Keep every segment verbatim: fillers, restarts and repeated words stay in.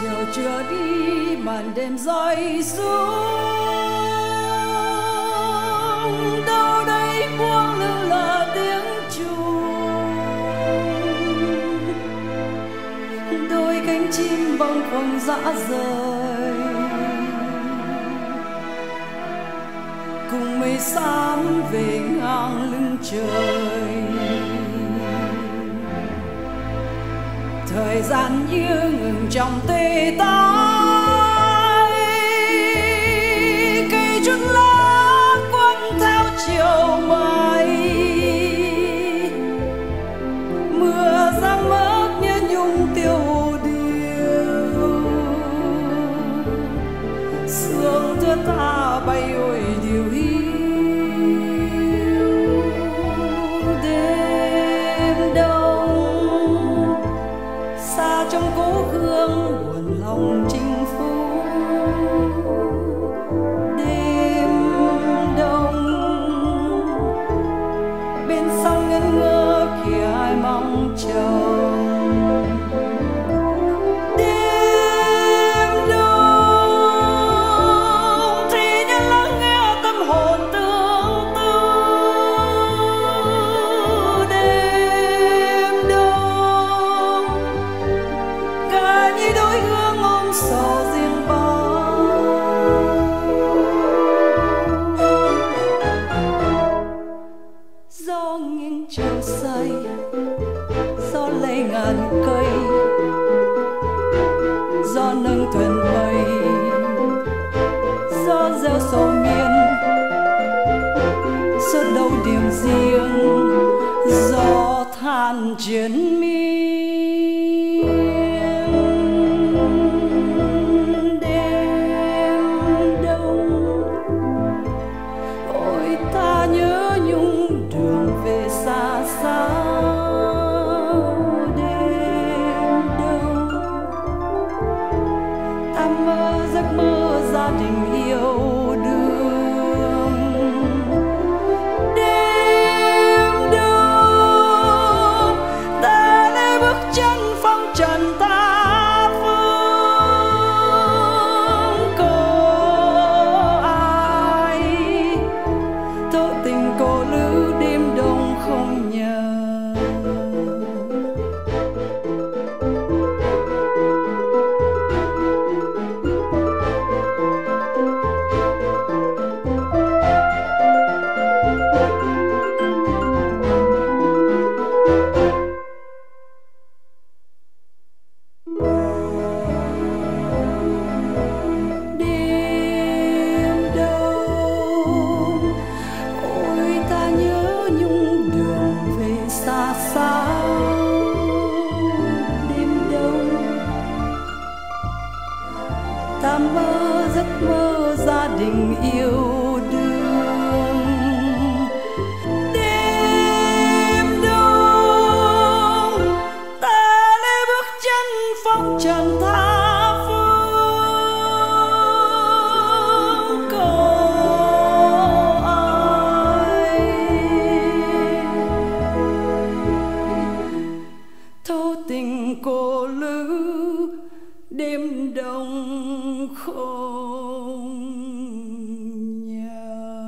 chiều chưa đi màn đêm rơi xuống, đâu đây buông lưng là tiếng chuông, đôi cánh chim bâng khuâng dã rời cùng mây xám về ngang lưng trời. Thời gian như ngừng trong tê tái, cây chút lá quấn theo chiều mây, mưa giăng mất như nhung tiêu điều, sương thưa tha bay ôi điều hiu. Trong cố hương buồn lòng chinh phu, đêm đông bên sông ngân ngơ kia ai mong chờ. Đêm đông thì như lắng nghe tâm hồn tương tư. Đêm đông cả như đôi hương ôm sầu riêng bao, gió nghiêng trời say, gió lay ngàn cây, gió nâng thuyền mây, gió reo sầu miên, gió đâu điều riêng, gió than chiến miên. Ta mơ giấc mơ gia đình yêu đương. Đêm đông ta lấy bước chân phong trần tha phương, cầu ai thâu tình cô lữ đêm đông không nhà.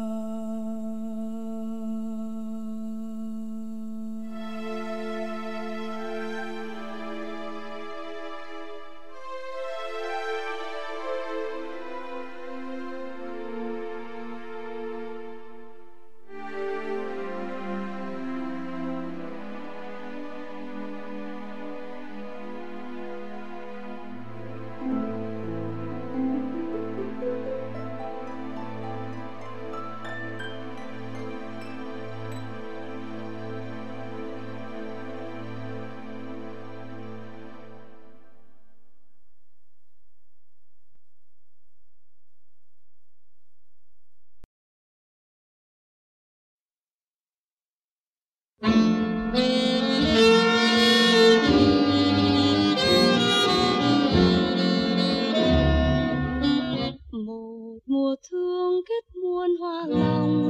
Một mùa thương kết muôn hoa lòng,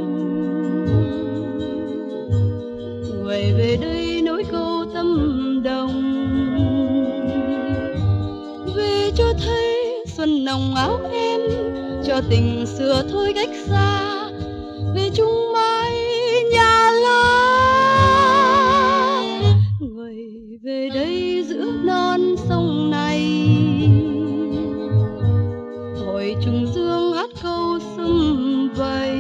người về đây nối câu tâm đồng, về cho lòng áo em, cho tình xưa thôi cách xa, về chung mái nhà lá. Người về đây giữa non sông này, thổi trùng dương hát câu sum vầy,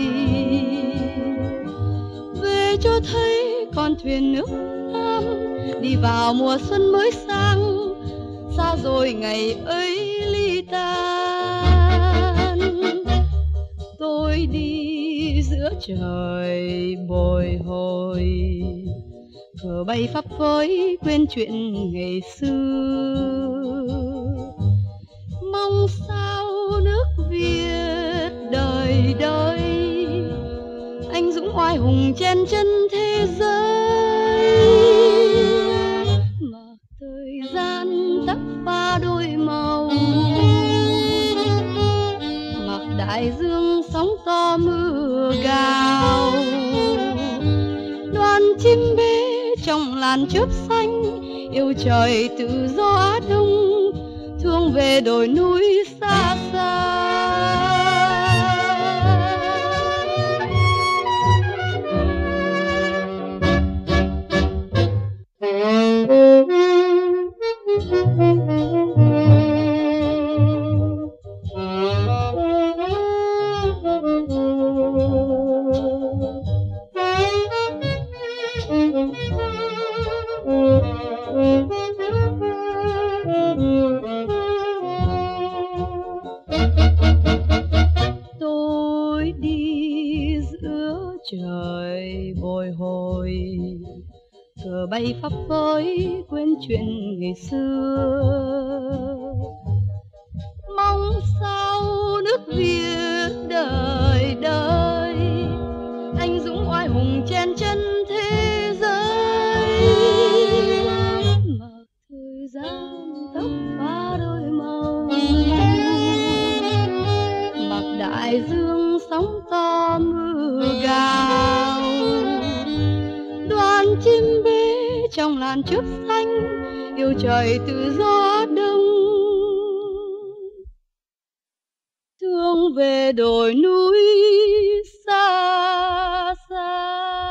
về cho thấy con thuyền nước Nam đi vào mùa xuân mới sang, xa rồi ngày ấy ly tan. Tôi đi giữa trời bồi hồi, cờ bay phấp phới quên chuyện ngày xưa. Mong sao nước Việt đời đời, anh dũng oai hùng chen chân thế giới. Mà thời gian tắt pha đôi màu, mặc đại dương sóng to mưa gào. Đoàn chim bé trong làn chớp xanh, yêu trời tự do Á Đông, thương về đồi núi xa xa. Tôi đi giữa trời bồi hồi, cờ bay phấp phới quên chuyện ngày xưa. Mong sao nước Việt đời đời, anh dũng oai hùng chen chân thế giới. Mà thời gian tóc pha đôi màu, mặc đại dương sóng to mưa gào. Đoàn chim bé trong làn chớp xanh, yêu trời tự do Đông, thương về đồi núi xa xa.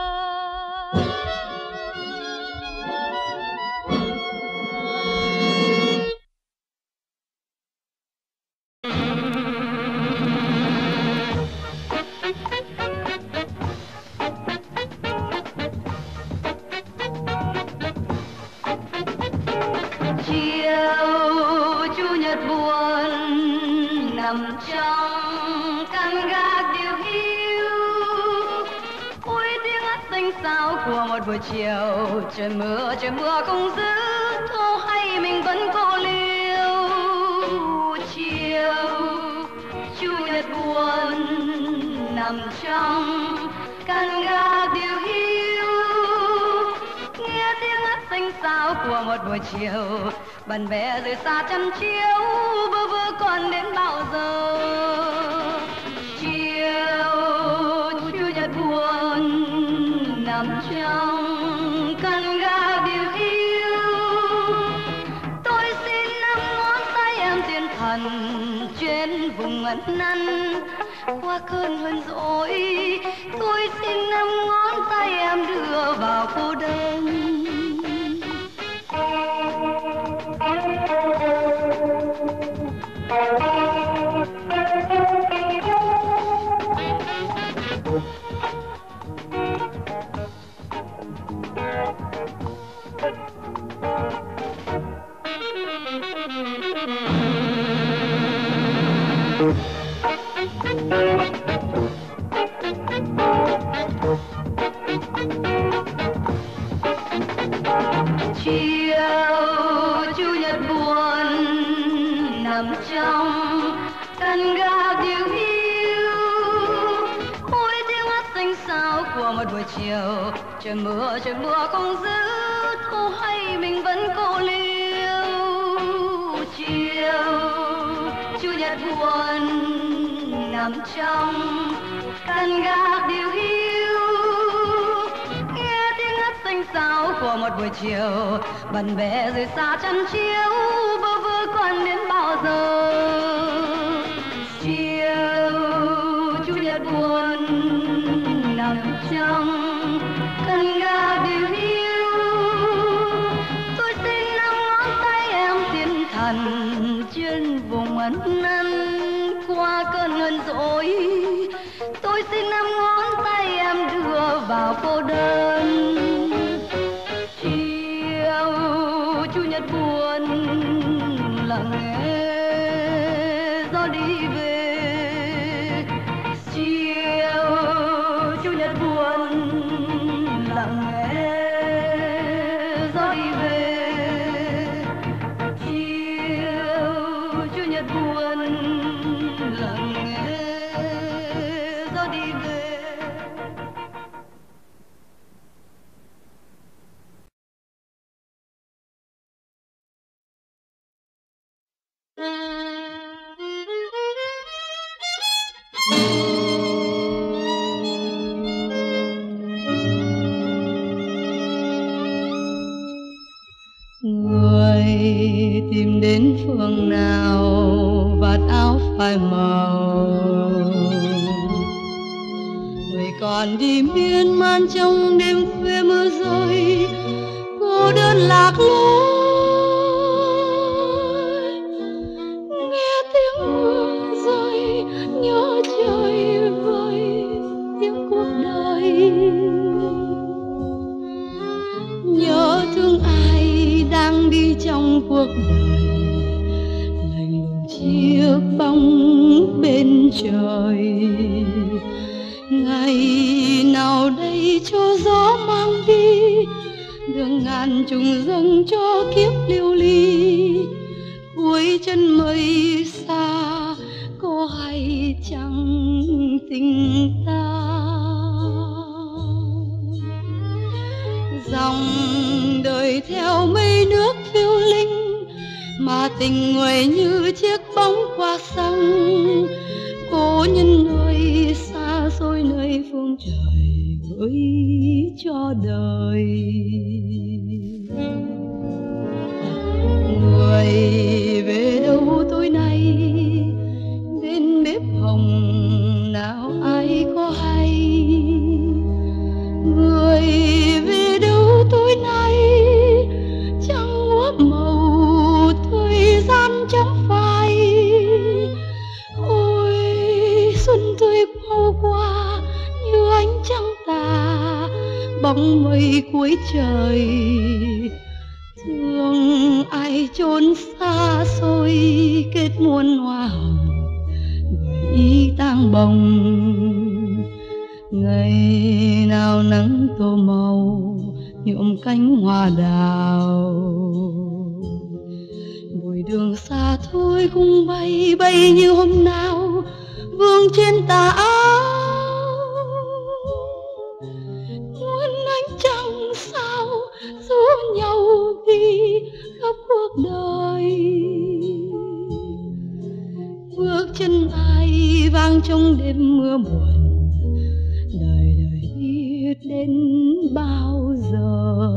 Nằm trong căn gác điều hiu, ôi tiếng hát xanh xao của một buổi chiều. Trời mưa trời mưa không giữ, thô hay mình vẫn cô liêu. Chiều chủ nhật buồn nằm trong căn gác điều hiu, nghe tiếng hát xanh xao của một buổi chiều. Bạn bè rời xa chăm chiếu, bơ vơ còn đến bao giờ. Chiều chủ nhật buồn nằm trong căn gác điều hiu, tôi xin năm ngón tay em thiên thần trên vùng ẩn năn. Qua cơn hờn dỗi, tôi xin năm ngón tay em đưa vào cô đơn. Chiều chủ nhật buồn nằm trong căn gác điều hiu, ôi tiếng hát xanh xao của một buổi chiều. Trời mưa trời mưa không giữ, thô hay mình vẫn cô liêu. Chiều chủ nhật buồn nằm trong căn gác điều hiu, nghe tiếng hát xanh xao của một buổi chiều. Bạn bè rời xa chăn chiếu, bơ vơ còn đến bao giờ. tôi xin năm ngón tay em đưa vào cô đơn. Chiều chủ nhật buồn lặng nghe gió đi về. Chiều chủ nhật buồn lặng nghe gió đi về. Chiều chủ nhật buồn lặng nghe gió đi về. Người tìm đến phương nào vạt áo phai màu, người còn đi miên man trong đêm khuya mưa rơi, cô đơn lạc lối. Nghe tiếng mưa rơi nhớ trời vơi tiếng cuộc đời, nhớ thương ai đang đi trong cuộc đời, lạnh lùng chiếc bóng bên trời. Ngày nào đây cho gió mang đi, đường ngàn trùng dâng cho kiếp lưu ly. Cuối chân mây xa có hay chẳng tình ta, dòng đời theo mây nước phiêu linh, mà tình người như chiếc bóng qua sông. Cố nhân nơi xa xôi nơi phương trời gửi cho đời. Người về đâu tối nay, bên bếp hồng nào ai có hay. Người về đâu tối nay, trăng úa màu thời gian chẳng phai. Ôi xuân tươi bao qua như ánh trăng tà, bóng mây cuối trời. Thương ai chốn xa xôi kết muôn hoa hồng, gửi ý tang bồng. Ngày nào nắng tô màu nhuộm cánh hoa đào, bụi đường xa thôi cũng bay bay như hôm nào vương trên tà áo. Muốn ánh trăng sao rủ nhau đi khắp cuộc đời. Bước chân ai vang trong đêm mưa buồn, đời đời biết đến bao giờ.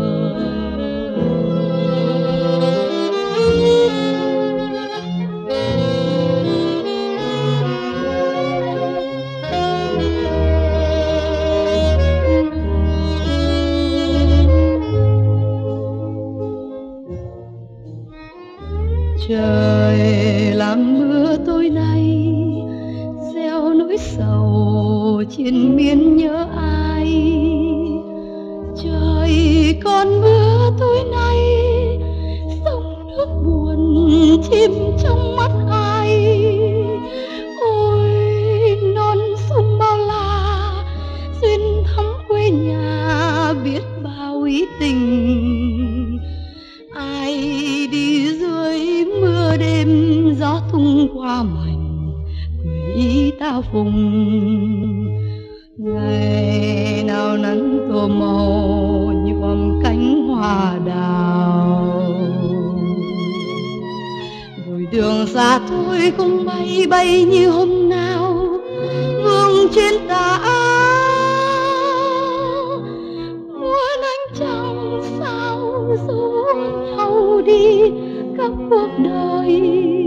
Trời làm mưa tối nay, gieo nỗi sầu triền miên nhớ ai. Trời còn mưa tối nay, sông nước buồn chìm trong mắt ai. Ôi non sông bao la, duyên thắm quê nhà biết bao ý tình. Ai đi dưới mưa đêm gió tung qua mảnh, gửi ý ta phùng. Ngày nào nắng tô màu nhuộm cánh hoa đào, bụi đường xa thôi không bay bay như hôm nào vương trên tà áo. Muốn ánh trăng sao rủ nhau đi khắp cuộc đời.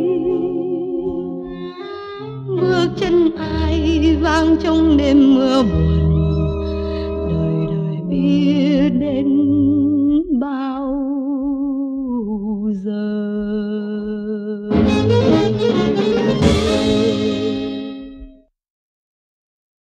Bước chân ai vang trong đêm mưa buồn, đời đời biết đến bao giờ.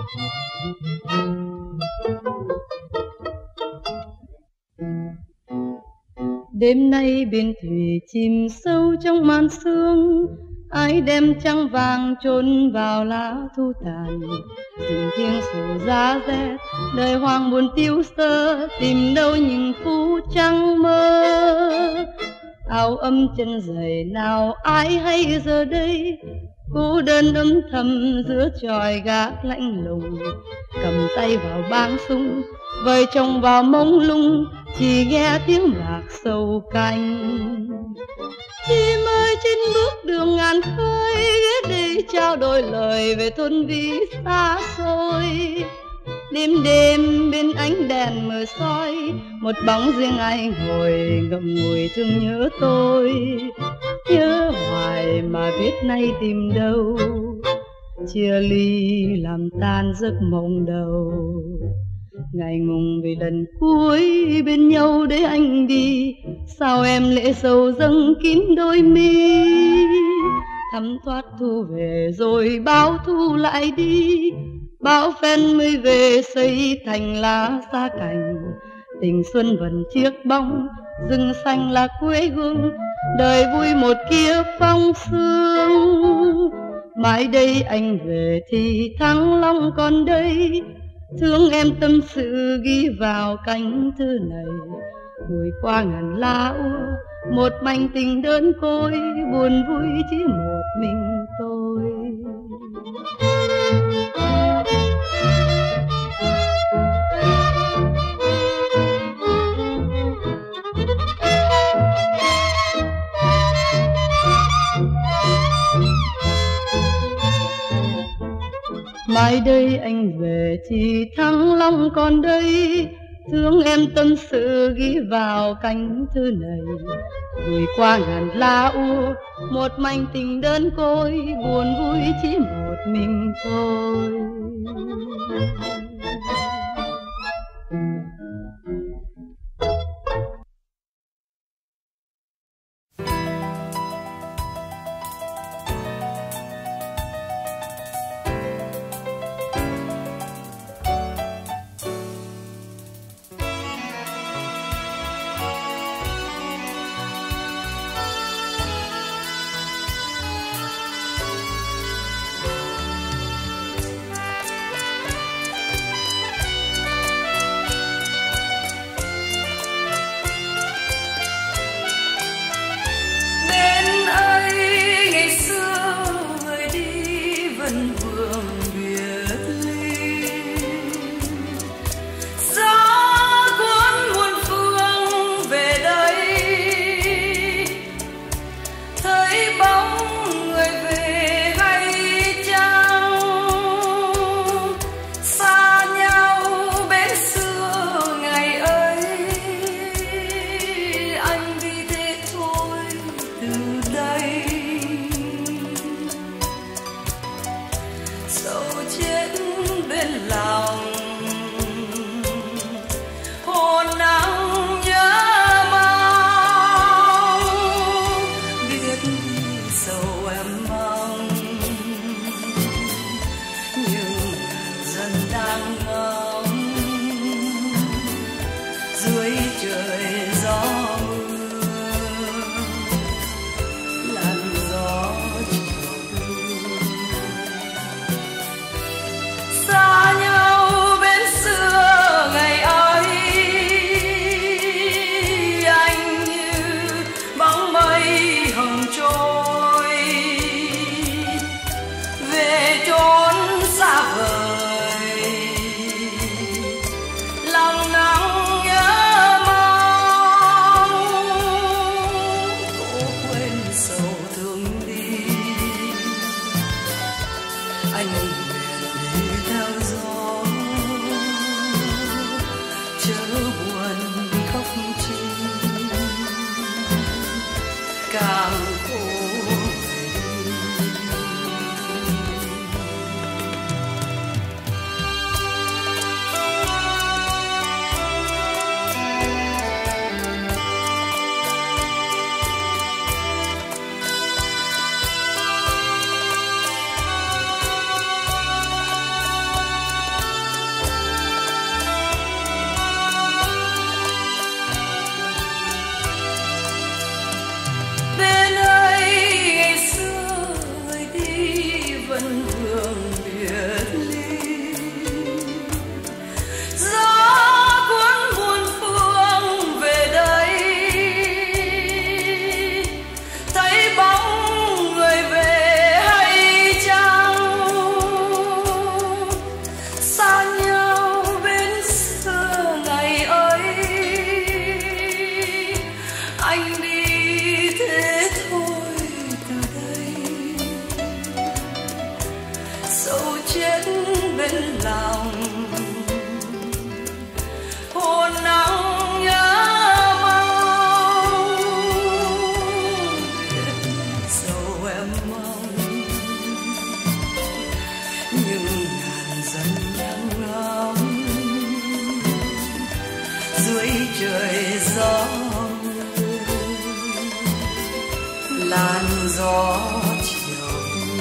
Đêm nay biển thủy chìm sâu trong màn sương, ai đem trăng vàng chôn vào lá thu tàn. Rừng thiêng sầu giá rét, đời hoang buồn tiêu sơ, tìm đâu những phút trăng mơ. Áo ấm chân giày nào ai hay giờ đây, cô đơn âm thầm giữa chòi gác lạnh lùng. Cầm tay vào báng súng, vời chồng vào mông lung, chỉ nghe tiếng bạc sầu canh. Chim ơi trên bước đường ngàn khơi, ghé đây trao đổi lời về thôn ví xa xôi. Đêm đêm bên ánh đèn mờ soi, một bóng riêng ai ngồi ngậm ngùi thương nhớ tôi. Nhớ hoài mà biết nay tìm đâu, chia ly làm tan giấc mộng đầu. Ngày mùng vì lần cuối bên nhau để anh đi, sao em lệ sầu dâng kín đôi mi. Thấm thoát thu về rồi bao thu lại đi, bao phen mới về xây thành lá xa cành. Tình xuân vẫn chiếc bóng, rừng xanh là quê hương, đời vui một kiếp phong sương. Mãi đây anh về thì Thăng Long còn đây, thương em tâm sự ghi vào cánh thư này. Gửi qua ngàn lá úa, một mảnh tình đơn côi, buồn vui chỉ một mình tôi. Mai đây anh về thì Thăng Long còn đây, thương em tâm sự ghi vào cánh thư này. Gửi qua ngàn lá úa, một mảnh tình đơn côi, buồn vui chỉ một mình tôi. Về chốn xa vời dưới trời gió làn gió chiều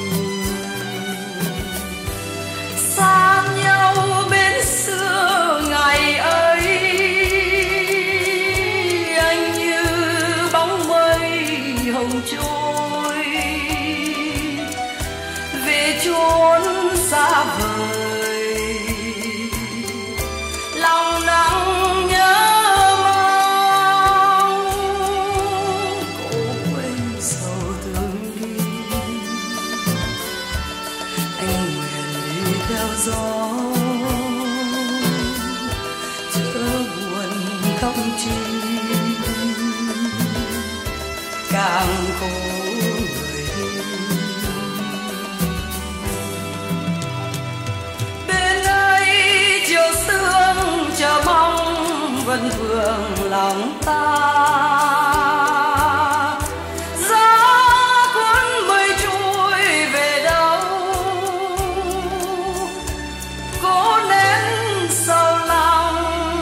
xa nhau bên xưa ngày ấy anh như bóng mây hồng trôi về chốn xa vời lòng nắng nhớ mong cố quên sầu thương đi anh nguyện đi theo gió chớ buồn không chi càng khổ người đi bên ấy chiều sương chờ mong vẫn vương lòng ta gió cuốn mây trôi về đâu cố nén sâu lòng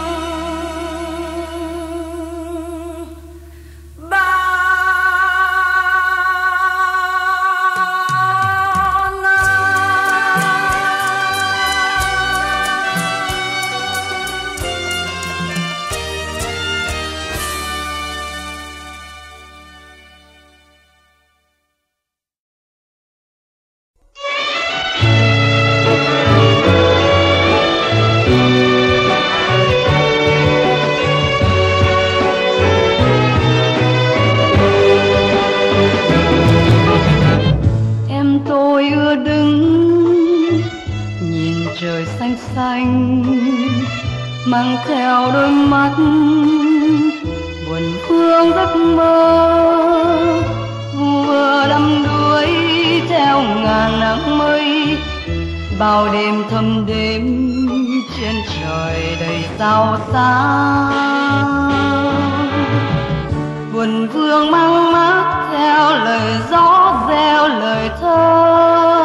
mang theo đôi mắt buồn phương giấc mơ vừa đắm đuối theo ngàn nắng mây bao đêm thâm đêm trên trời đầy sao sáng buồn vương mang mát theo lời gió reo lời thơ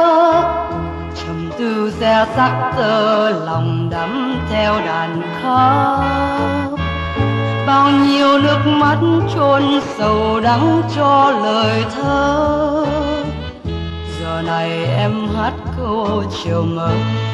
từ xe sắc tơ lòng đắm theo đàn khóc bao nhiêu nước mắt chôn sầu đắng cho lời thơ giờ này em hát câu chiều mơ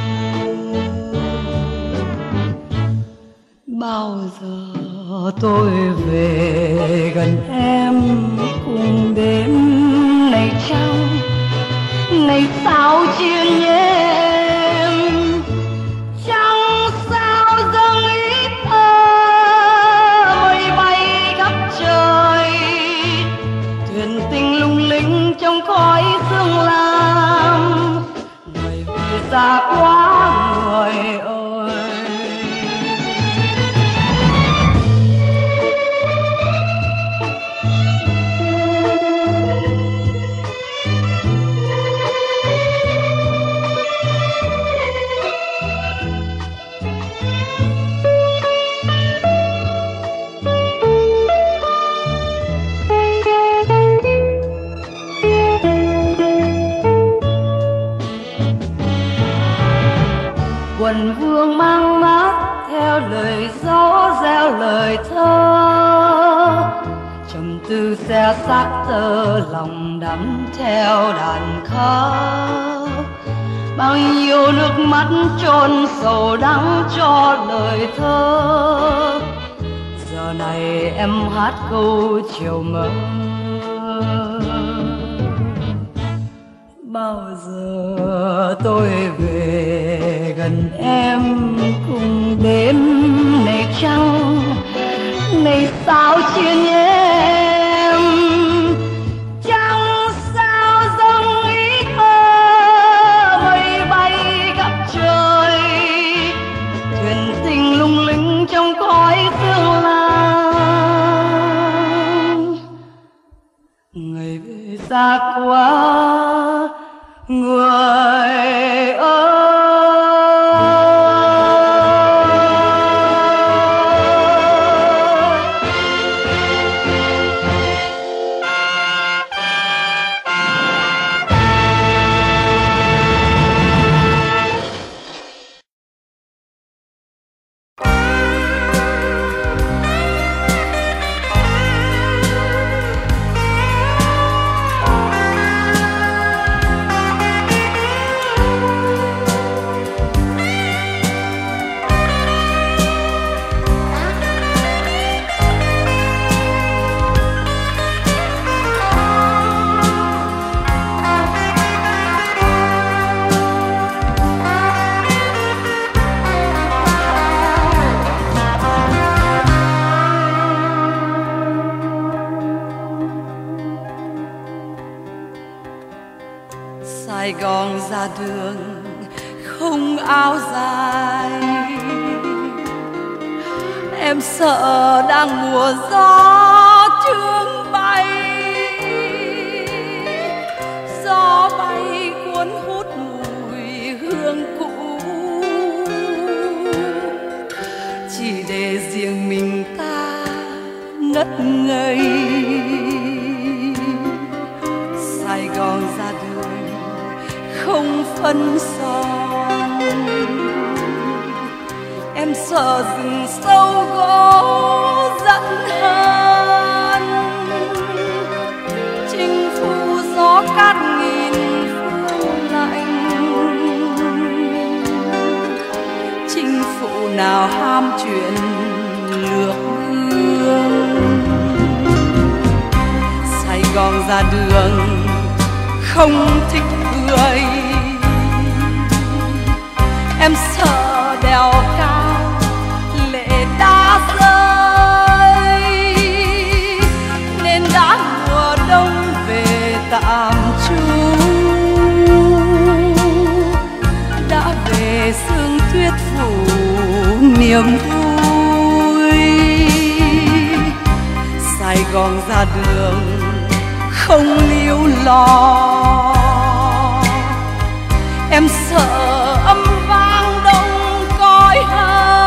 bao giờ tôi về gần em cùng đêm này trăng này sao chia nhé em chẳng sao dâng ý thơ mây bay khắp trời thuyền tình lung linh trong khói sương lam người về xa quá người ơi. Quần vương mang mát theo lời gió reo lời thơ trầm tư xe xác tơ lòng đắm theo đàn khóc bao nhiêu nước mắt chôn sầu đắng cho lời thơ giờ này em hát câu chiều mơ bao giờ tôi về gần em cùng đêm này trăng này sao chia nhé em chẳng sao dâng ý thơ mây bay khắp trời thuyền tình lung linh trong khói sương lam ngày về xa quá người ơi. Gòn ra đường không áo dài, em sợ đang mùa gió chướng bay, gió bay cuốn hút mùi hương cũ, chỉ để riêng mình ta ngất ngây. Sài Gòn ra đường không phân son, em sợ rừng sâu gỗ dẫn hơn, chinh phu gió cát nghìn phương lạnh, chinh phụ nào ham chuyện lược hương. Sài Gòn ra đường không thích cười, em sợ đèo cao lệ đã rơi, nên đã mùa đông về tạm trú, đã về sương tuyết phủ niềm vui. Sài Gòn ra đường không líu lo, em sợ âm vang đông cõi hơ,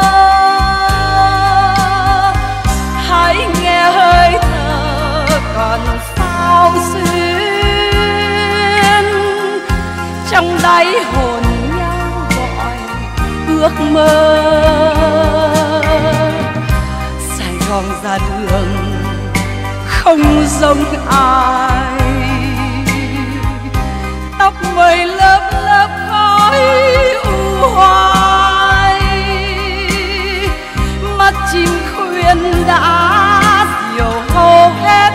hãy nghe hơi thở còn sao xuyên, trong đáy hồn nhau gọi ước mơ. Sài Gòn ra đường không giống ai, tóc mây lớp lớp khói u hoài, mắt chim khuyên đã diều hô hét,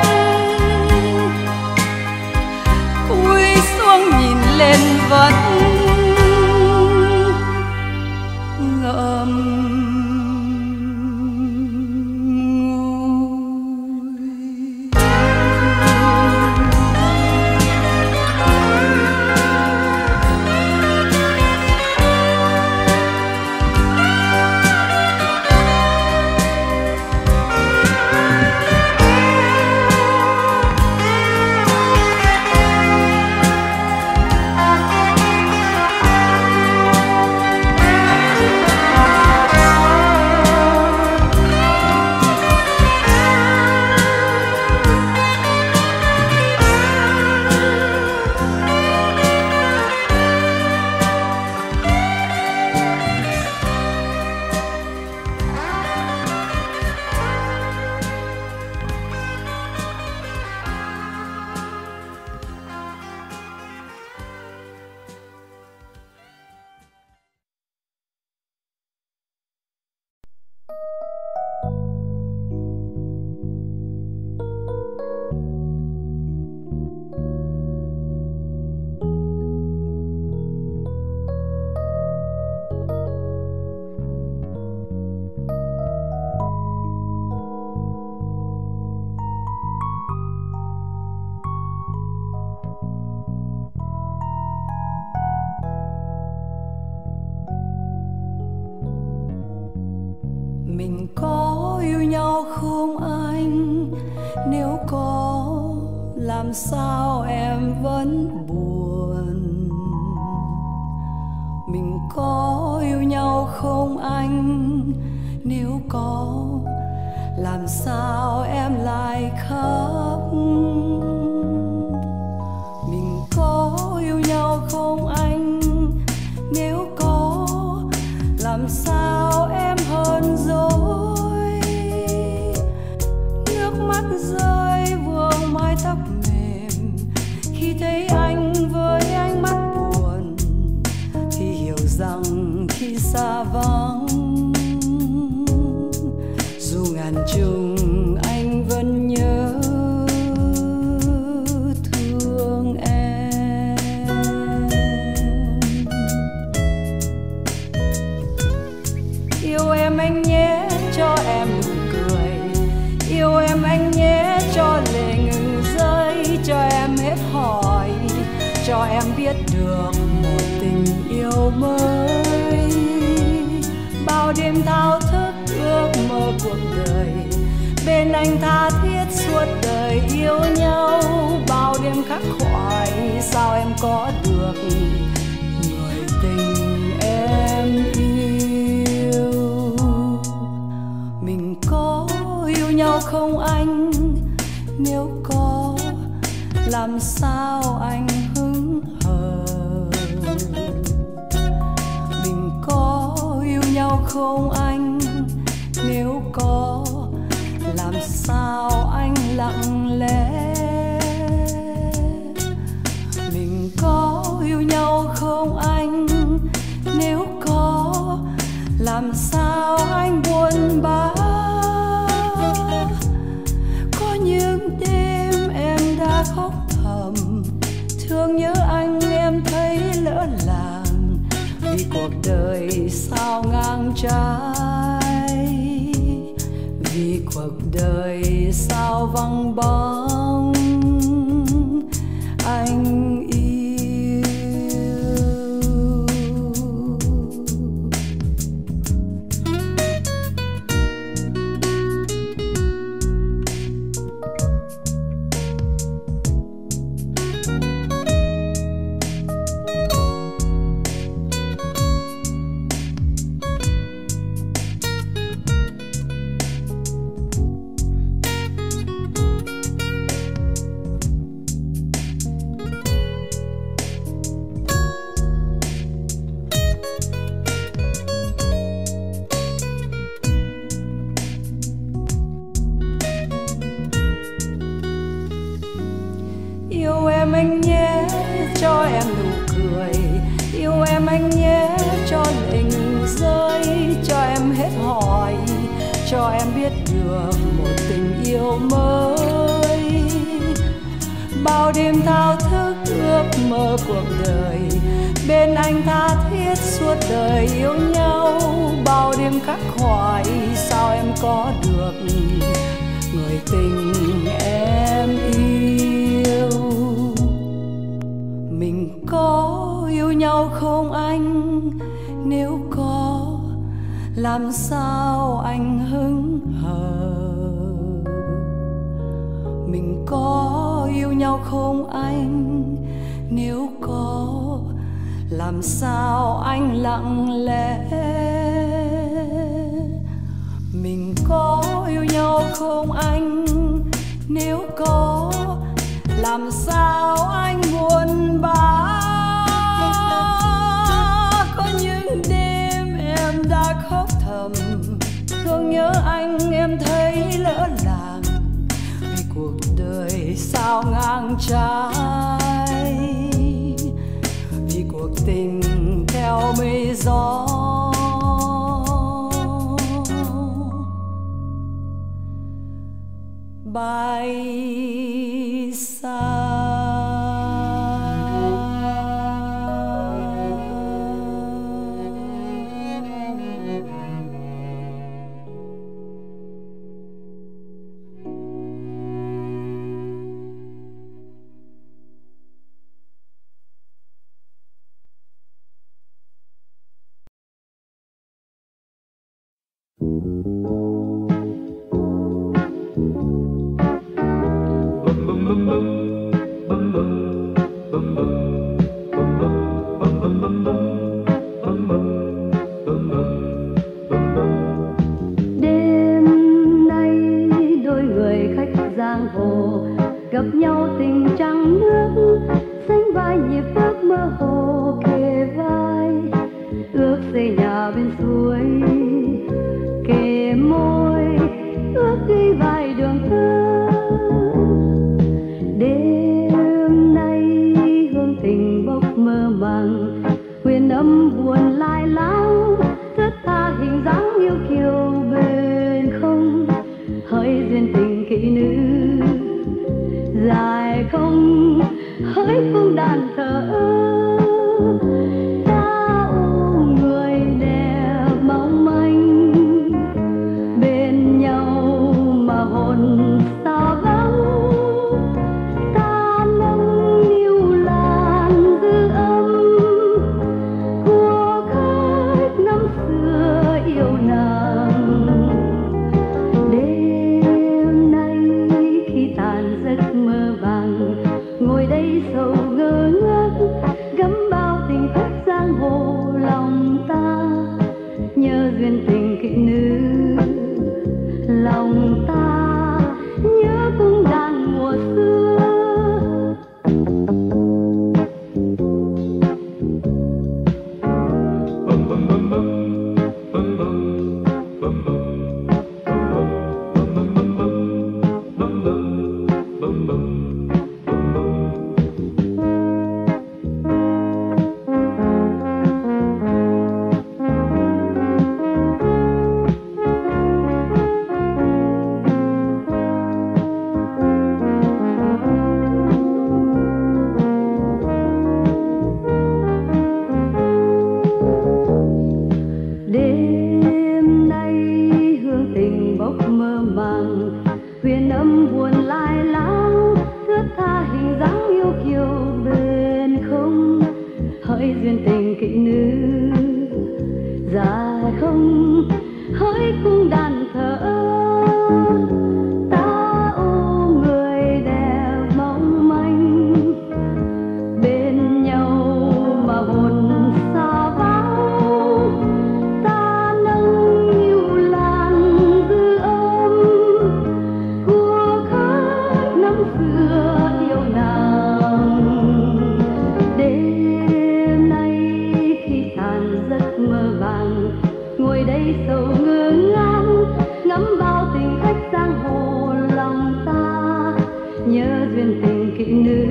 cúi xuống nhìn lên vẫn ngậm. Mình có yêu nhau không anh? Nếu có, làm sao em vẫn buồn? Mình có yêu nhau không anh? Nếu có, làm sao em lại khóc? Mình có yêu nhau không anh? Nếu có, làm sao em hờn dỗi? Nước mắt rơi vương mái tóc mềm, khi thấy anh với ánh mắt buồn thì hiểu rằng khi xa vắng, dù ngàn trùng anh vẫn nhớ thương em. Yêu em anh nhé, cho em nụ cười. Yêu em anh nhé, cho lệ ngừng rơi. Cho em hết hỏi, cho em biết được một tình yêu mới. Bao đêm thao thức ước mơ cuộc đời, bên anh tha thiết suốt đời yêu nhau. Bao đêm khắc khoải sao em có được người tình em yêu. Mình có yêu nhau không anh? Nếu có làm sao anh hững hờ? Mình có yêu nhau không anh? Nếu có làm sao anh lặng lẽ? Mình có yêu nhau không anh? Nếu có làm sao anh buồn bã? Có những đêm em đã khóc thầm, thương nhớ anh em thấy lỡ làng, vì cuộc đời sao ngang trái, vì cuộc đời sao vắng bóng anh yêu. Yêu em anh nhé, cho em nụ cười. Yêu em anh nhé, cho lệ ngừng rơi. Cho em hết hỏi, cho em biết được một tình yêu mới. Bao đêm thao thức ước mơ cuộc đời, bên anh tha thiết suốt đời yêu nhau. Bao đêm khắc khoải sao em có được người tình em yêu. Mình có yêu nhau không anh? Nếu có làm sao anh hững hờ? Mình có yêu nhau không anh? Nếu có làm sao anh lặng lẽ? Mình có yêu nhau không anh? Nếu có làm sao anh buồn bã? Có những đêm em đã khóc thầm, thương nhớ anh em thấy lỡ làng, vì cuộc đời sao ngang trái, vì cuộc tình theo mây gió bay xa. Đêm nay đôi người khách giang hồ gặp nhau tình trăng nước, sánh vai nhịp bước mơ hồ kề vai, ước xây nhà bên suối kề môi, ước đi vài đường thơ. Đêm nay hương tình bốc mơ màng, huyền âm buồn lai láng, thướt tha hình dáng yêu kiều bền không, hỡi duyên tình kỹ nữ dài không, hỡi cung đàn thờ ơ. Ta u người đẹp mong manh bên nhau mà duyên tình kỹ nữ, lòng ta nhớ cung đàn mùa xưa. Đêm nay hương tình bốc mơ màng, huyền âm buồn lai láng, thướt tha hình dáng yêu kiều bên không. Hỡi duyên tình kỹ nữ dài không, hỡi cung đàn thở ta ôm người đẹp mong manh, bên nhau mà hồn xa vắng. Ta nâng niu làn dư âm của khát năm xưa yêu nàng. Đêm nay khi tàn giấc mơ vàng, ngồi đây sầu ngơ ngác ngắm bao tình khách giang hồ. Lòng ta nhớ duyên tình kỹ nữ,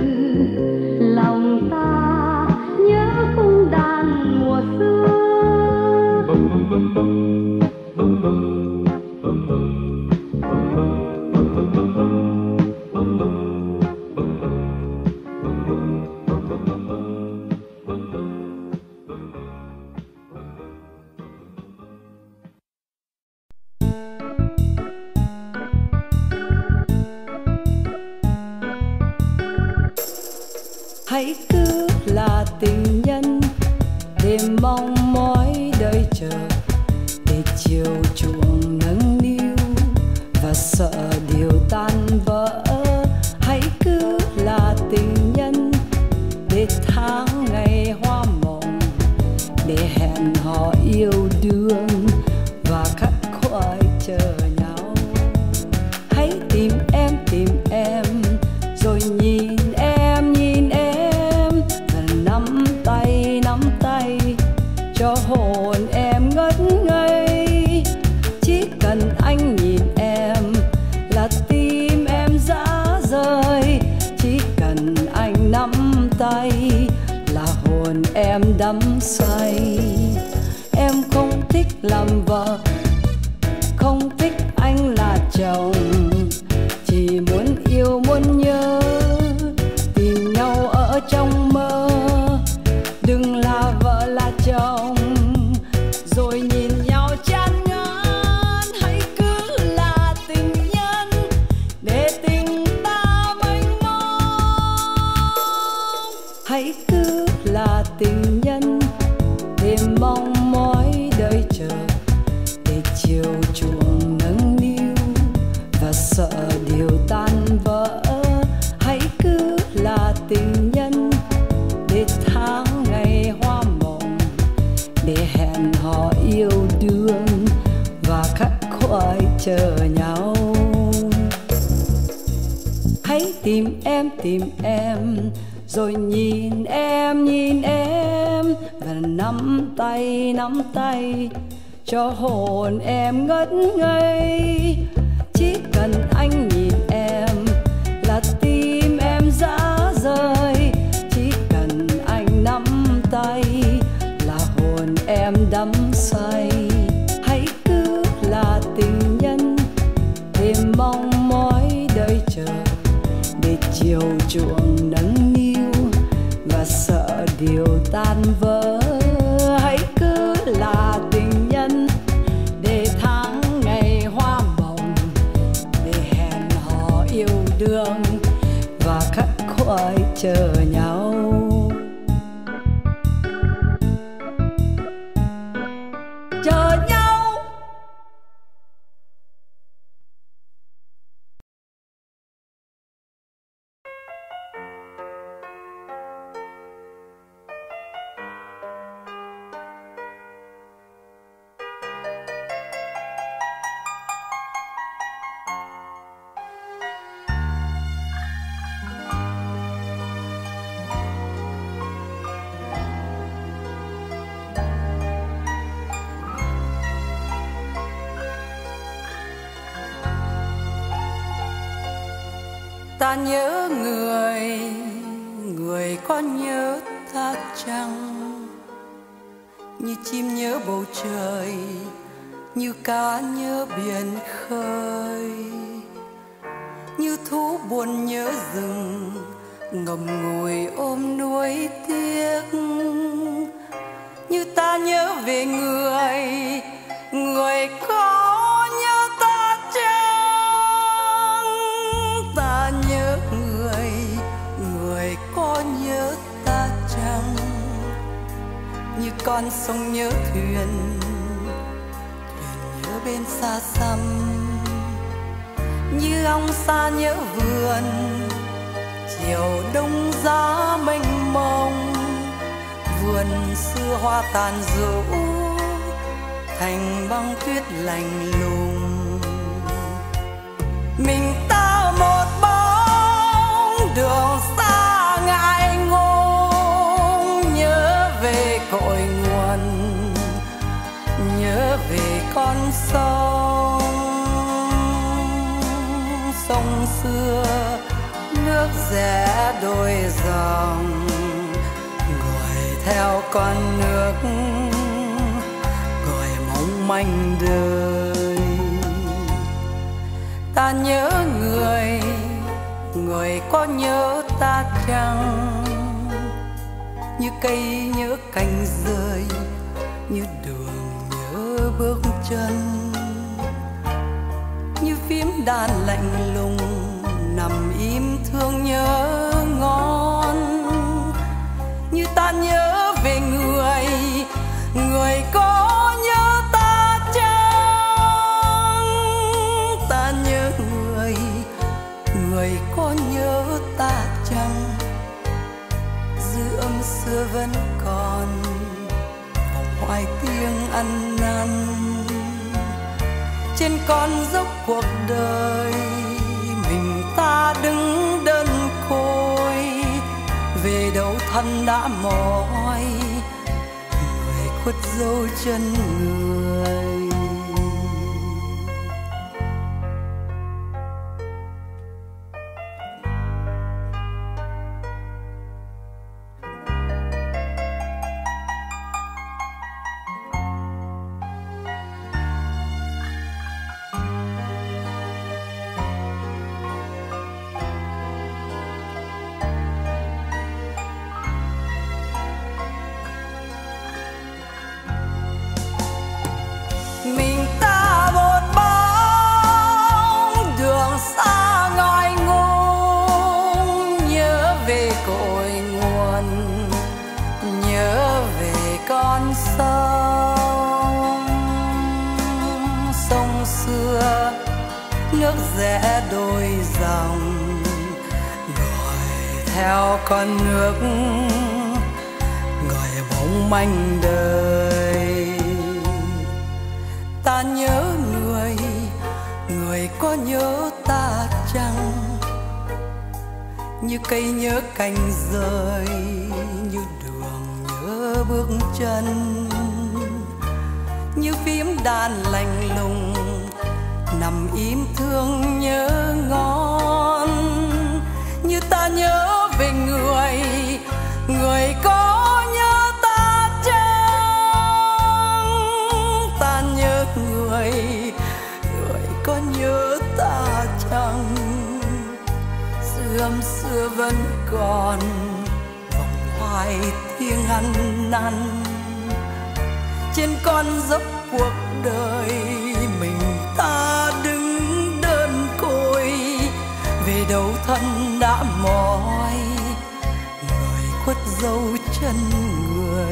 lòng ta nhớ cung đàn mùa xưa. Hãy cứ là tình nhân để mong mỏi đợi chờ, để chiều chuộng nâng niu và sợ điều tan vỡ. Hãy cứ là tình nhân để tháng ngày hoa mộng, để hẹn hò yêu đương và khắc khoải chờ nhau. Hãy tìm em tìm em rồi nhìn em nhìn em, và nắm tay nắm tay cho hồn em ngất ngây. Chỉ cần anh nhìn em là tim em rã rời, chỉ cần anh nắm tay là hồn em đắm say. Em không thích làm vợ, không thích anh là chồng, chỉ muốn yêu muốn nhớ, tìm nhau ở trong mơ. Đừng là vợ là chồng rồi nhìn nhau chán ngán. Hãy cứ là tình nhân để tình ta mênh mông. Hãy cứ là tình nhân để mong mỏi đợi chờ, để chiều chuộng nâng niu và sợ điều tan vỡ. Hãy cứ là tình nhân để tháng ngày hoa mộng, để hẹn hò yêu đương và khắc khoải chờ nhau. Hãy tìm em tìm em rồi nhìn em nhìn em, và nắm tay nắm tay cho hồn em ngất ngây. Chỉ cần anh nhìn em là tim em rã rời, chỉ cần anh nắm tay là hồn em đắm say. Hãy cứ là tình nhân để mong mỏi đợi chờ, để chiều chuộng nâng niu và sợ điều tan vỡ. Hãy cứ là tình nhân để tháng ngày hoa mộng, để hẹn hò yêu đương và khắc khoải chờ nhau. Chờ nhau. Ta nhớ người, người có nhớ ta chăng? Như chim nhớ bầu trời, như cá nhớ biển khơi, như thú buồn nhớ rừng, ngậm ngùi ôm nuối tiếc. Như ta nhớ về người, người có nhớ ta chăng? Ta nhớ người, người có nhớ ta chăng? Như con sông nhớ thuyền, thuyền nhớ bên xa xăm. Như ong xa nhớ vườn, chiều đông giá mênh mông. Vườn xưa hoa tàn rũ, thành băng tuyết lạnh lùng. Mình ta một bóng đường xa ngại ngùng. Nhớ về cội nguồn, nhớ về con sông. Sông xưa nước rẽ đôi dòng, gọi theo con nước, gọi mong manh đời. Ta nhớ người, người có nhớ ta chăng? Như cây nhớ cành rơi, như đường nhớ bước chân. Như phím đàn lạnh lùng, nằm im thương nhớ ngon. Như ta nhớ về người, người có nhớ ta chăng? Ta nhớ người, người có nhớ ta chăng? Dư âm xưa vẫn còn, vòng hoài tiếng ăn năn. Trên con dốc cuộc đời, mình ta đứng đơn côi. Về đâu thân đã mỏi, người khuất dấu chân người. Mình ta một bóng đường xa ngại ngùng. Nhớ về cội nguồn, nhớ về con sông. Sông xưa nước rẽ đôi dòng, gọi theo con nước, gọi bóng manh đời. Ta nhớ người, người có nhớ ta chăng? Như cây nhớ cành rơi, như đường nhớ bước chân. Như phím đàn lạnh lùng, nằm im thương nhớ ngon. Như ta nhớ về người, người có nhớ ta chăng? Ta nhớ người, người có nhớ ta chăng? Dư âm xưa vẫn còn, vòng hoài tiếng ăn năn. Trên con dốc cuộc đời, mình ta đứng đơn côi. Về đâu thân đã mỏi, người khuất dấu chân người.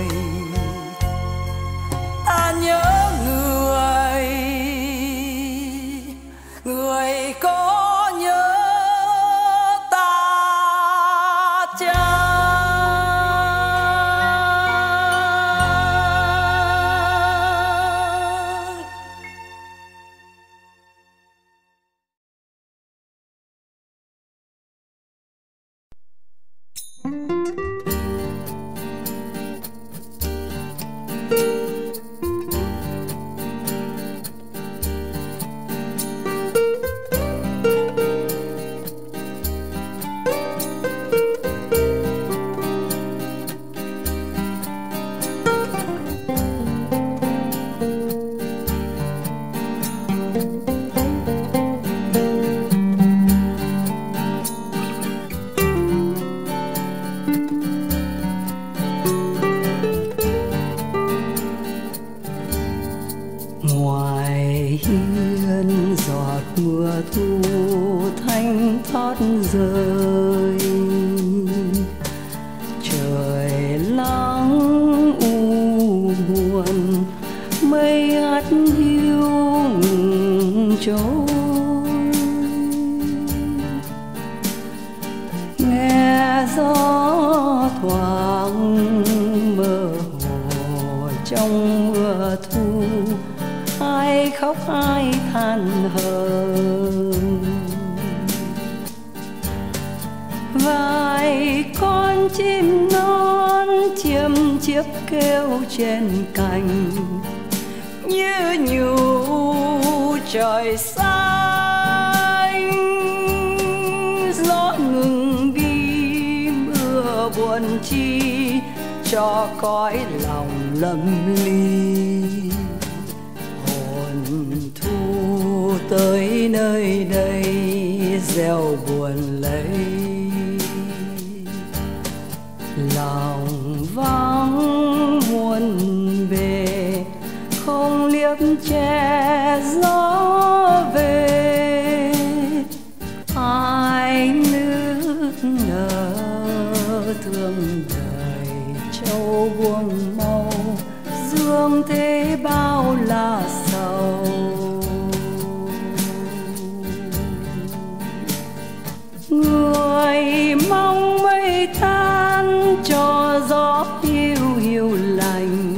Ta nhớ người, người có nhớ ta chăng? ngoài hiên giọt mưa thu thanh thoát rơi, trời lắng u buồn mây át hiu trôi, nghe gió thoáng mơ hồ trong mưa thu, ai khóc ai than hờn. Vài con chim non chiêm chiếp kêu trên cành, như nhủ trời xanh. Gió ngừng đi mưa buồn chi, cho cõi lòng lầm ly. Hồn thu tới nơi đây gieo buồn lấy, lòng vắng muôn bề không liếc che gió về. Ai nước nở thương đời châu buông mau, dương thế bao là sầu. Người mong mây tan cho gió hiu hiu lành,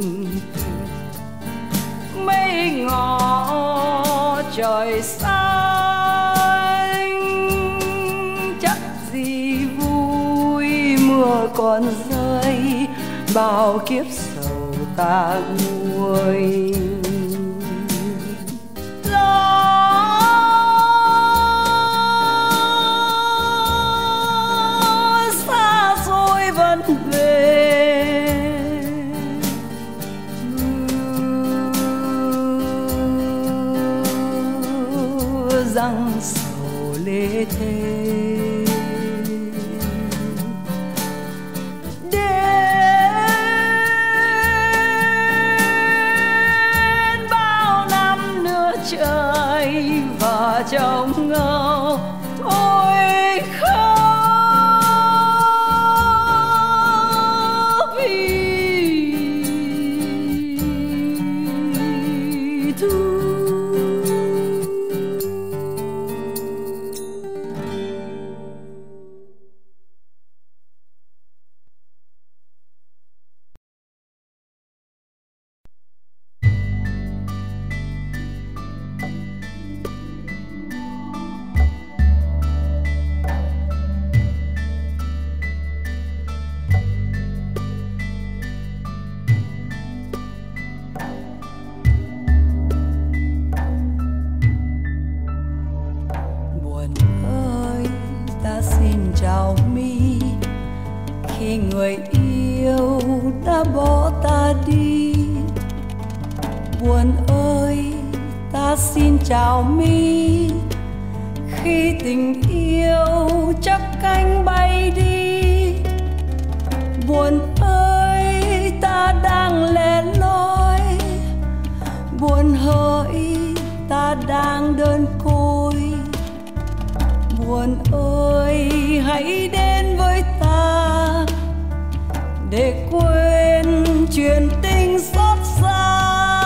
mây ngỏ trời xanh. Chắc gì vui mưa còn rơi, bao kiếp sầu ta nguôi. Răng sầu lê thế đến bao năm nữa trời và trong ngâu thôi khóc vì thương. Chào mi khi người yêu đã bỏ ta đi. Buồn ơi ta xin chào mi khi tình yêu chắc cánh bay đi. Buồn ơi ta đang lẻ loi, buồn hỡi ta đang đơn côi. Buồn ơi hãy đến với ta để quên chuyện tình xót xa.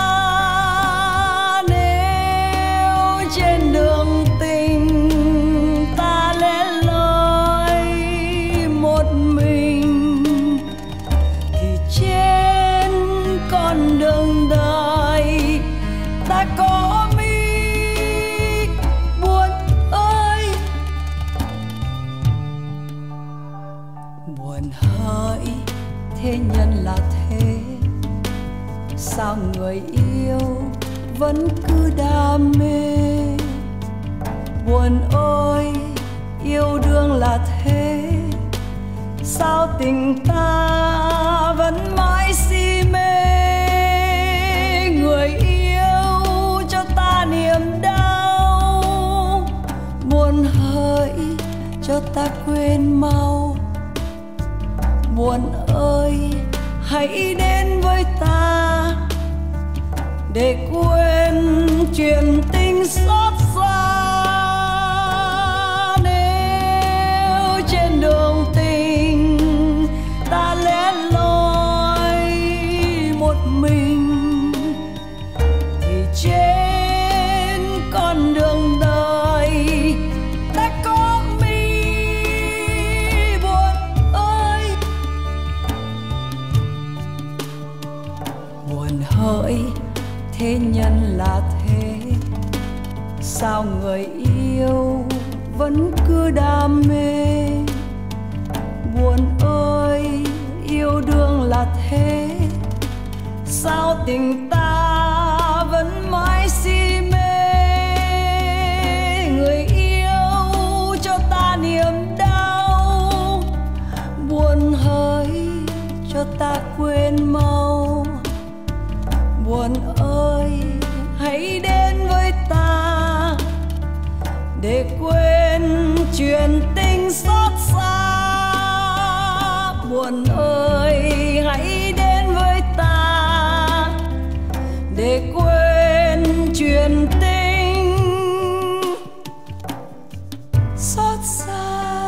Nếu trên đường tình ta lẻ loi một mình, thì trên con đường đời ta có thế nhân là thế. Sao người yêu vẫn cứ đam mê? Buồn ơi yêu đương là thế. Sao tình ta vẫn mãi si mê? Người yêu cho ta niềm đau, buồn hỡi cho ta quên mau. Buồn ơi hãy đến với ta để quên chuyện tình xót xa. Nếu trên đường tình ta lẻ loi một mình, thì trên con đường đời ta có mi buồn ơi. Buồn hỡi thế nhân là thế, sao người yêu vẫn cứ đam mê. Buồn ơi yêu đương là thế, sao tình ta vẫn mãi si mê. Người yêu cho ta niềm đau, buồn hỡi cho ta quên mau. Buồn ơi hãy đến với ta để quên chuyện tình xót xa. Buồn ơi hãy đến với ta để quên chuyện tình xót xa.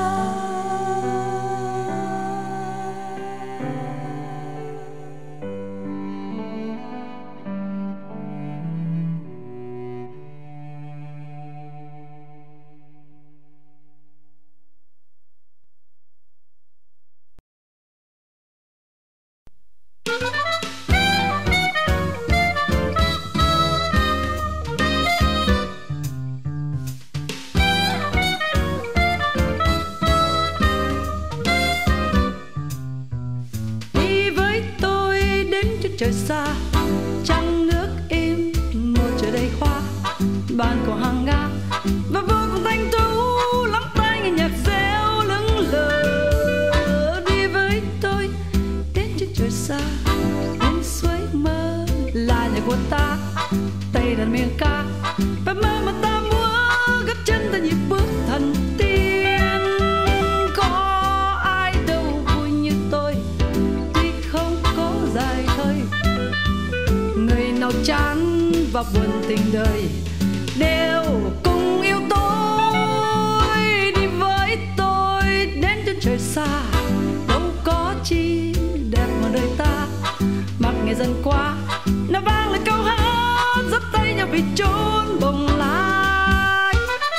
Trời xa trăng nước êm, một trời đầy hoa bàn của hàng nga và vô cùng thanh tú lắm tai nghe nhạc reo lững lờ. Đi với tôi đến chân trời xa, bên suối mơ là nhà của ta, tay đàn miền ca và mơ mà ta múa gót chân ta nhịp bước thần tiên. Có ai đâu vui như tôi, tuy không có dài hơi. Người nào chán và buồn tình đời đều cùng yêu tôi. Đi với tôi đến chân trời xa, đâu có chi đẹp mà đời ta. Mặc ngày dần qua nó vang lên câu hát, dắt tay nhau vì chốn bồng lai.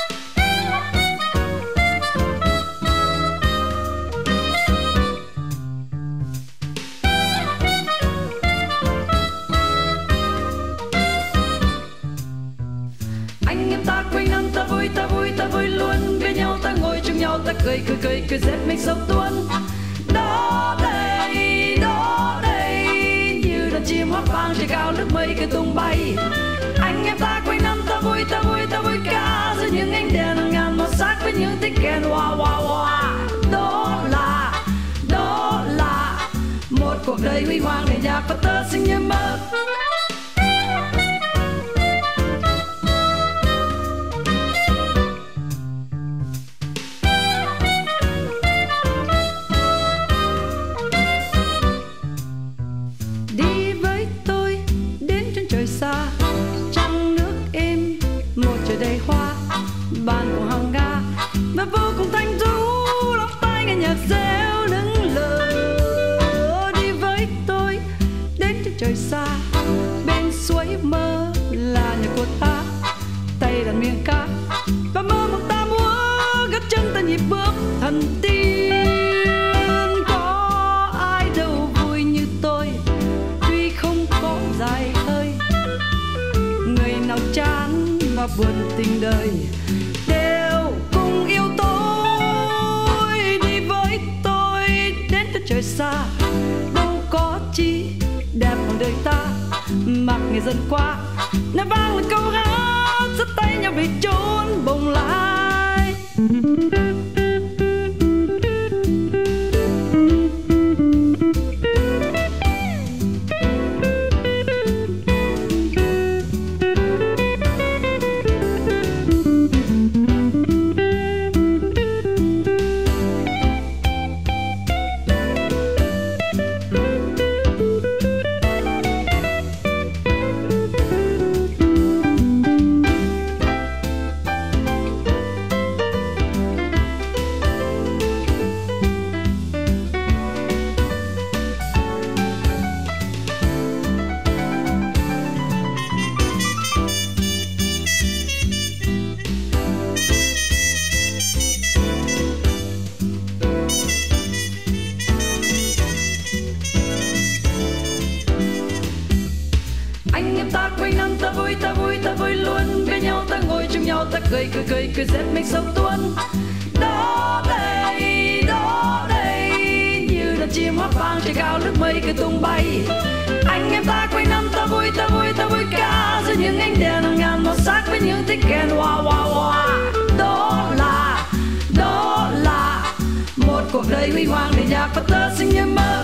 Anh em ta quanh năm ta vui ta vui ta vui luôn, bên nhau ta ngồi chung nhau ta cười cười cười cười dép mình sâu tuôn. Đó đây đó đây như đàn chim hót vang trên cao nước mây cứ tung bay. Anh em ta quanh năm ta vui ta vui ta vui ca giữa những ánh đèn ngàn màu sắc với những tiếng kèn hoa hoa hoa. Đó là đó là một cuộc đời huy hoàng để nhạc và tơ sinh như mơ. Xa trăng nước êm, một trời đầy hoa bàn của hàng nga và vô cùng thanh tú lắm tai nghe nhạc reo lững lờ. Đi với tôi đến chân trời xa, bên suối mơ là nhà của ta, tay đàn miền ca và mơ mộng ta múa gót chân ta nhịp bước thần tiên. Có ai đâu vui như tôi, tuy không có dài hơi. Người nào chán và buồn tình đời đều cùng yêu tôi. Đi với tôi đến chân trời xa, đâu có chi đẹp bằng đời ta. Mặc ngày dần qua nó vang lên câu hát, dắt tay nhau về chốn bồng lai. nhau ta cười cười cười cười dệt mình sâu tuôn. Đó đây đó đây như đàn chim hót vang trời cao nước mây cứ tung bay. Anh em ta quanh năm ta vui ta vui ta vui ca giữa những ánh đèn hàng ngàn màu sắc với những tiếng kèn hoa hoa hoa. Đó là đó là một cuộc đời huy hoàng để nhạc và tơ sinh như mơ.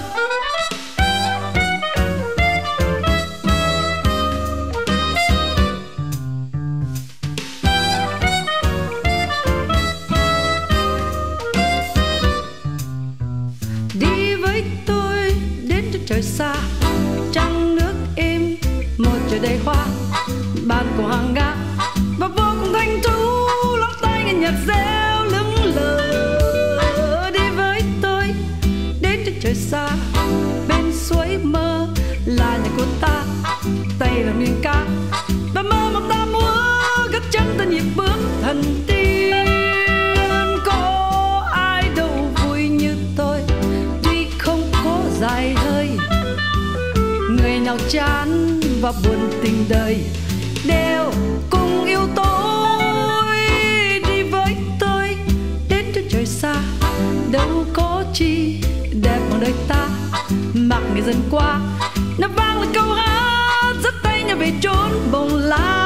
Đi với tôi đến chân trời xa, trăng nước êm một trời đầy hoa, bàn cổ hàng ngang và vô cùng thanh thú, lắng tai nghe nhạc reo lững lờ. Đi với tôi đến chân trời xa, bên suối mơ là nhà cô ta, tay làm liên ca và mơ mộng ta múa gắt chân ta nhịp bước thần tiên. Có ai đâu vui như tôi tuy không có dài hơi, người nào chán và buồn tình đời đều cùng yêu tôi. Đi với tôi đến chân trời xa, đâu có chi đẹp bằng đời ta. Mặc ngày dần qua nó vang lên câu hát dắt tay nhau về chốn bồng lai.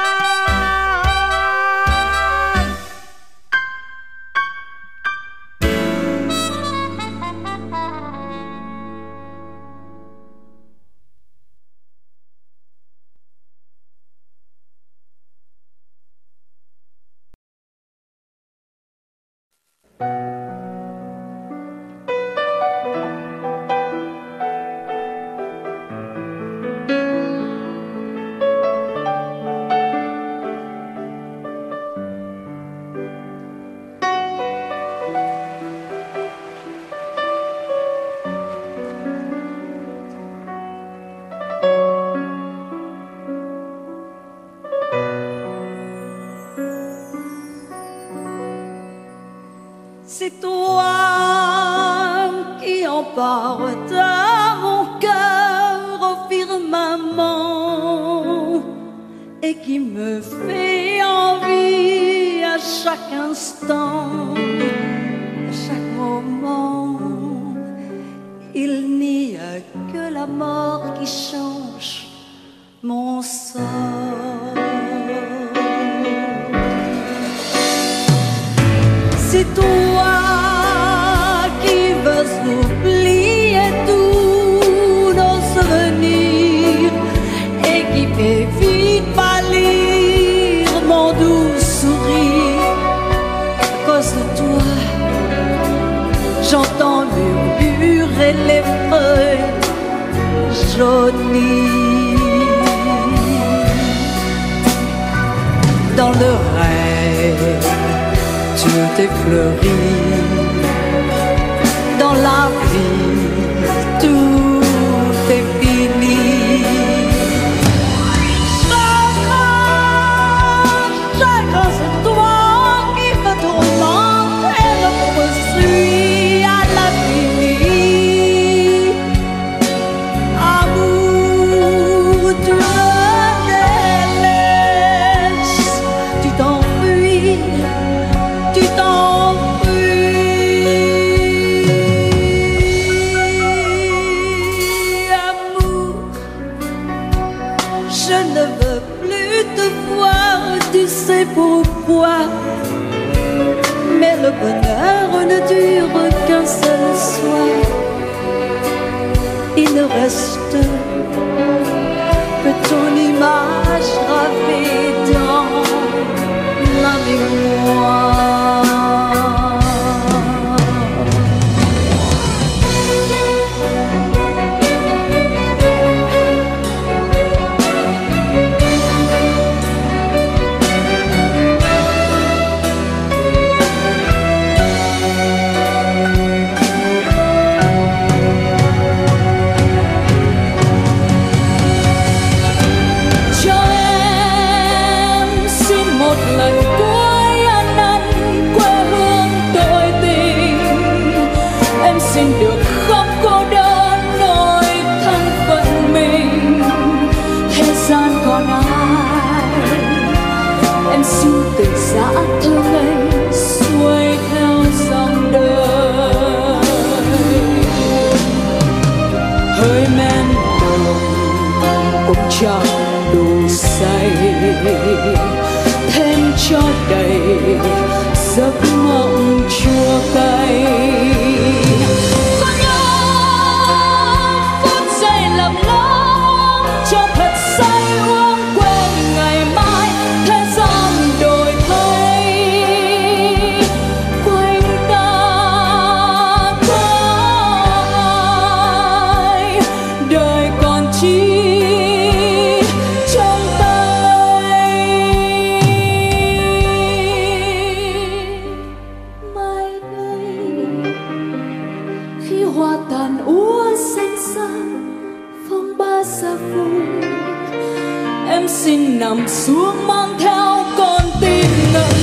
C'est toi qui emporte mon cœur au firmament et qui me fait envie à chaque instant, à chaque moment. Il n'y a que la mort qui change mon sort. C'est toi qui veux oublier tous nos souvenirs et qui fait vite pâlir mon doux sourire. À cause de toi, j'entends murmurer les feuilles jaunies. Dans le rêve, tout est fleuri, dans la vie tout est fini. Chacun, chacun c'est toi qui me tourmente et me poursuit à l'infini. Amour, tu me délaisses, tu t'enfuis. Tu t'enfuis, amour. Je ne veux plus te voir, tu sais pourquoi. Mais le bonheur ne dure qu'un seul soir. Il ne reste que ton image gravée dans la mémoire. Joël cho đầy giấc mộng chua cay. Có nhớ phút giây lầm lỡ cho thật say uống quên ngày mai thế gian đổi thay. Quanh ta có ai đời còn chi trong tay. Mai đây khi hoa tàn úa xanh xanh phong ba xa vời, em xin nằm xuống mang theo con tim ngỡ